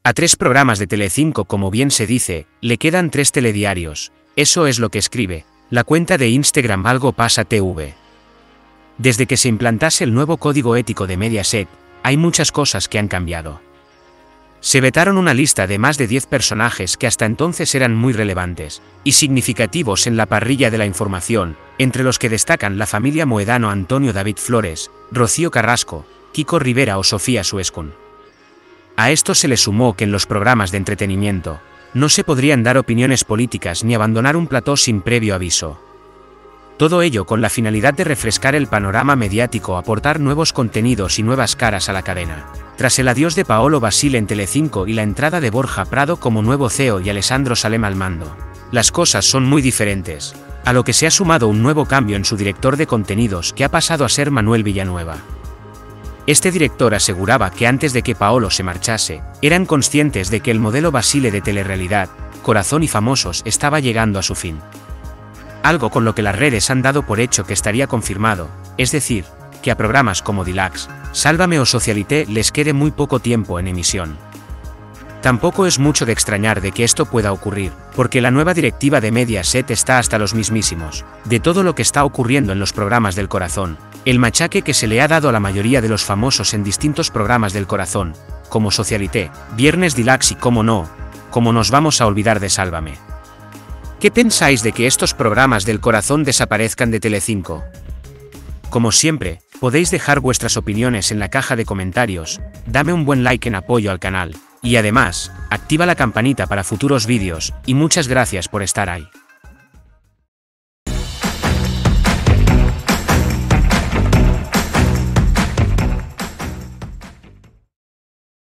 A 3 programas de Telecinco, como bien se dice, le quedan 3 telediarios. Eso es lo que escribe la cuenta de Instagram Algo Pasa TV. Desde que se implantase el nuevo código ético de Mediaset, hay muchas cosas que han cambiado. Se vetaron una lista de más de 10 personajes que hasta entonces eran muy relevantes y significativos en la parrilla de la información, entre los que destacan la familia Moedano, Antonio David Flores, Rocío Carrasco, Kiko Rivera o Sofía Suescun. A esto se le sumó que en los programas de entretenimiento no se podrían dar opiniones políticas ni abandonar un plató sin previo aviso. Todo ello con la finalidad de refrescar el panorama mediático, aportar nuevos contenidos y nuevas caras a la cadena. Tras el adiós de Paolo Basile en Telecinco y la entrada de Borja Prado como nuevo CEO y Alessandro Salem al mando, las cosas son muy diferentes, a lo que se ha sumado un nuevo cambio en su director de contenidos, que ha pasado a ser Manuel Villanueva. Este director aseguraba que antes de que Paolo se marchase, eran conscientes de que el modelo Basile de telerrealidad, Corazón y Famosos estaba llegando a su fin. Algo con lo que las redes han dado por hecho que estaría confirmado, es decir, que a programas como Dilax, Sálvame o Socialité les quede muy poco tiempo en emisión. Tampoco es mucho de extrañar de que esto pueda ocurrir, porque la nueva directiva de Mediaset está hasta los mismísimos de todo lo que está ocurriendo en los programas del corazón, el machaque que se le ha dado a la mayoría de los famosos en distintos programas del corazón, como Socialité, Viernes Dilax y, cómo no, cómo nos vamos a olvidar de Sálvame. ¿Qué pensáis de que estos programas del corazón desaparezcan de Telecinco? Como siempre, podéis dejar vuestras opiniones en la caja de comentarios, dame un buen like en apoyo al canal, y además, activa la campanita para futuros vídeos, y muchas gracias por estar ahí.